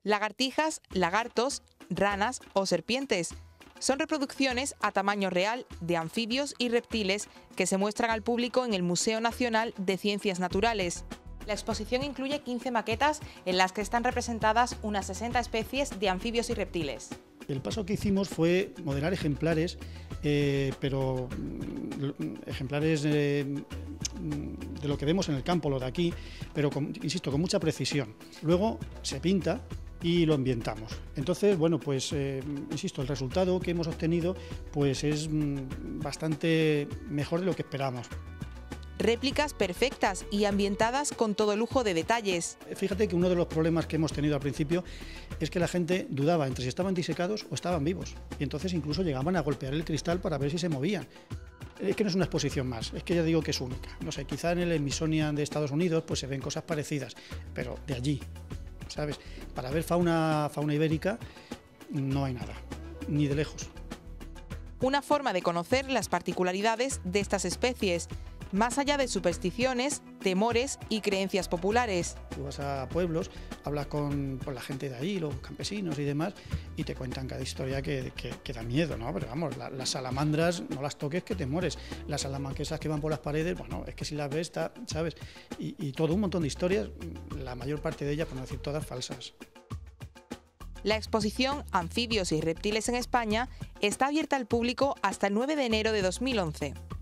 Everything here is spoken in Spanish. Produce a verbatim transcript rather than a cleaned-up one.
Lagartijas, lagartos, ranas o serpientes. Son reproducciones a tamaño real de anfibios y reptiles que se muestran al público en el Museo Nacional de Ciencias Naturales. La exposición incluye quince maquetas en las que están representadas unas sesenta especies de anfibios y reptiles. El paso que hicimos fue modelar ejemplares, eh, pero ejemplares eh, de lo que vemos en el campo, lo de aquí, pero con, insisto, con mucha precisión. Luego se pinta y lo ambientamos. Entonces, bueno, pues, eh, insisto, el resultado que hemos obtenido pues es mm, bastante mejor de lo que esperábamos. Réplicas perfectas y ambientadas con todo lujo de detalles. Fíjate que uno de los problemas que hemos tenido al principio es que la gente dudaba entre si estaban disecados o estaban vivos. Y entonces incluso llegaban a golpear el cristal para ver si se movían. Es que no es una exposición más, es que ya digo que es única. No sé, quizá en el Smithsonian de Estados Unidos pues se ven cosas parecidas, pero de allí, ¿sabes? Para ver fauna, fauna ibérica no hay nada, ni de lejos. Una forma de conocer las particularidades de estas especies, más allá de supersticiones, temores y creencias populares. Tú vas a pueblos, hablas con, con la gente de ahí, los campesinos y demás, y te cuentan cada historia que, que, que da miedo, ¿no? Pero vamos, la, las salamandras no las toques que te mueres. Las salamanquesas que van por las paredes, bueno, es que si las ves, está, ¿sabes? Y, y todo un montón de historias, la mayor parte de ellas, por no decir todas, falsas. La exposición Anfibios y reptiles en España está abierta al público hasta el nueve de enero de dos mil once.